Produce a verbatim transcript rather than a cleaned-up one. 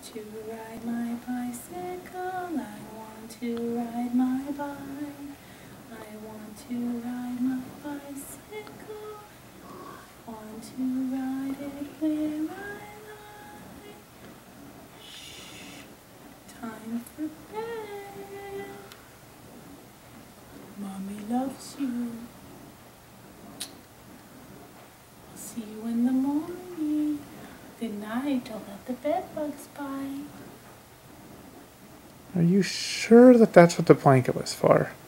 to ride my bicycle, I want to ride my bike. I want to ride my bicycle, I want to ride it where I like. Shh, time for bed. Mommy loves you. I'll see you in the morning. Good night, don't let the bed bugs bite. Are you sure that that's what the blanket was for?